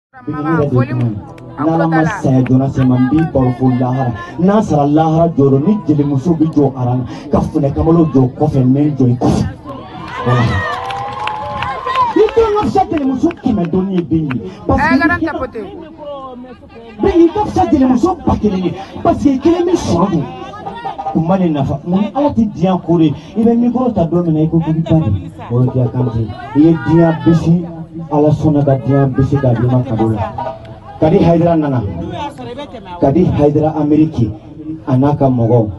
Nala masaya jona semambi powerful lahara nasara lahara joro ni jeli muso bi jo arana kafune kamalo jo kofe men jo ikofe itu ngapsa jeli muso kime doni bingi bingi ngapsa jeli muso pakini parce que mi sodu kumani nafa mun ala ti dian kore ibe mikro ta do mena iko bi tani o dia kanti ye dia bisi ala sona ga dia bisi ga di makadola kadi Haidara nana kadi Haidara Ameriki anaka mogo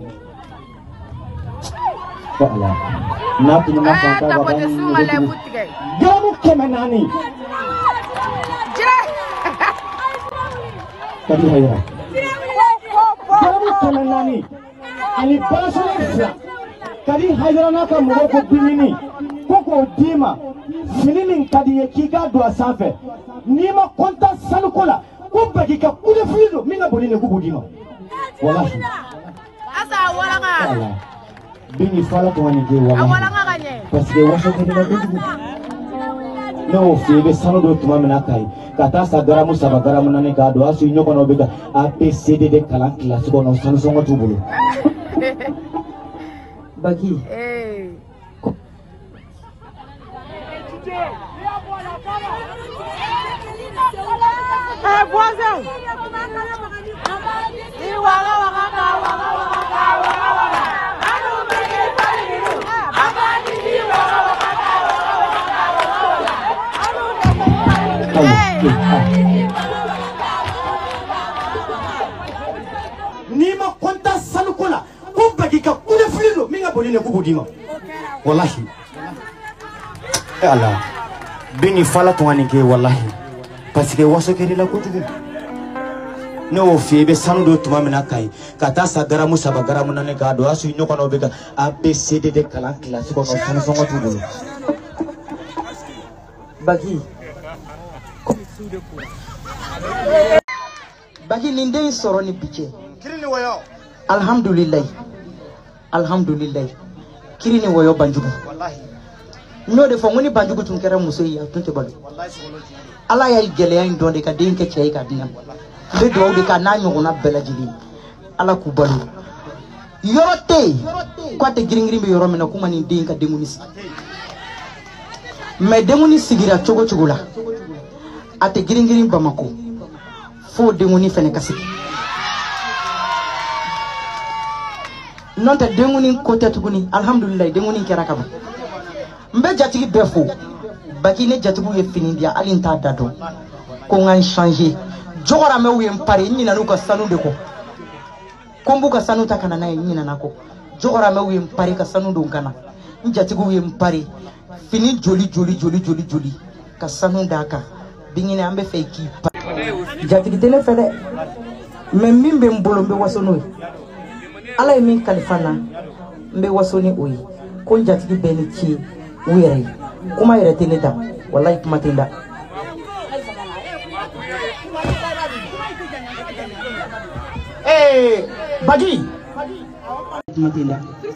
Allah na tu na fanta ga gamu kemenani kadi Haidara gamu kemenani ani basule kadi Haidara naka mogo ko bimini koko dima filinin kadi kiga do asafe nima konta salukola kumbagi ka kule fuido minga bonine kubudima wallahi asa walanga bini fala to wani ke wallahi walanga ganye parce que waso ke na kudu no febe sano do tuma mena kai kata sagaramu sabagaramu nane ka do asu nyoko no bega ABCD de kalan class ko no sanu songo tubulu bagi voisin. Nima konta salukola kumbagi ka kule fuido minga bonine kubudima wallahi Allah bini fala to wani ke wallahi parce que waso ke la kutubu no febe sanu do tuma mena kai kata sagaramu sabagaramu nane ka do asu nyoko no bega ABCD de kalan class ko no sanu songo tubu bagi ninde soroni biche kirini woyo alhamdulillah kirini woyo banjugu wallahi no de fo ngoni banjugu tun kera muso ya tun te balu wallahi ala ya geleya ndonde ka denke cey ka dinam be do de ka nanyo na belajili ala ku balu yorote ko te giringiri be yoro mena kuma ni denka demunis me demunis sigira chogo chugula ate giringiri bamako fo demuni fene kasiki nonta demuni ko tetuguni alhamdulillah demuni kera kaba mbe jatigi befo baki ne jatigu ye fini dia alinta dado ko ngan changer jogora me wi mpare nyina nuko sanu de ko kombu ka sanu ta kana nay nyina nako jogora me wi mpare ka sanu do ngana njatigu wi mpare fini joli ka sanu daka bingine ambe fe ki jatigi tele fele me mimbe mbolo mbe wasono ala min kalifana mbe wasoni oyi ko jatigi beni ki were kuma yere tinida wallahi kuma tinda bagi kuma tinda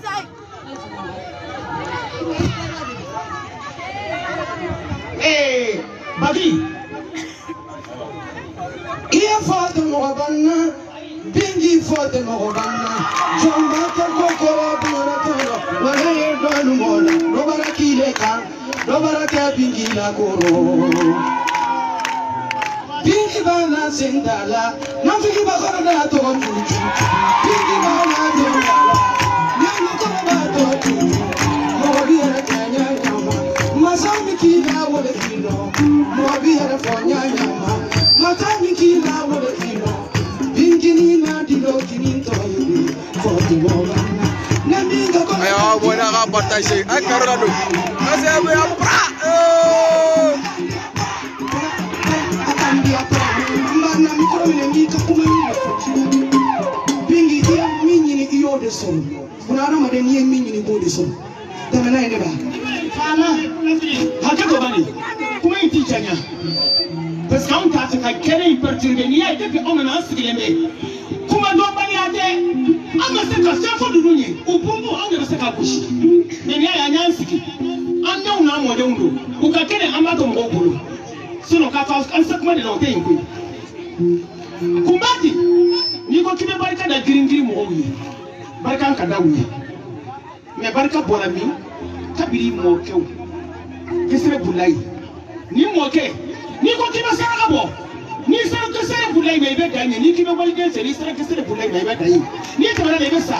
bagi iya fatu mobanna bingi fatu mobanna jomba ta kokoro bura toro wala yerdonu mola no barakile ka no baraka bingi la koro bingi bana sendala nafiki bakora na to chuchu bingi bana dondala nyama ko ba to mobi era kanya nyama masami kila wala kilo mobi era fonya nyama matani kila wala kilo bingi ni na dilo kininto yi foti mola ayo buena ga partage ay karado ase abu abra mana mikro ni ka kuma ni bingi dia minyi ni iyo de son kuna na made ni minyi ni go de son tamana ine ba fala hakiko bani kuma iti chanya parce que on ta ka kere perturber ni ay depuis on a sigileme kuma do bani ade anga se ka sefo dunye upumbu anga se ka kushi ni ya nyansiki anya una mo de undo ukakene amato mgogolo sino ka fa an sa kuma de la te yin ko kumbati ni ko kibe barka da girin mo wi barka ka da wi me barka bora mi kabiri mo kew kesere bulai ni mo ke ni ko kibe sara bo ni sara kesere bulai me be danye ni kibe wali den seri sara kesere bulai me be danye ni tabara le be sa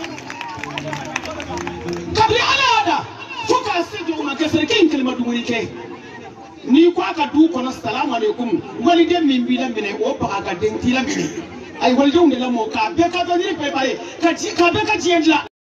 kabiri ala ada fuka sejo ma kesere kin kelma dumuni ke ni ko aka du kono assalamu alaikum wali den min bi la mine o pa aka den ti la mine ay wali den de la mo ka be ka do ni prepare ka be ka ji endla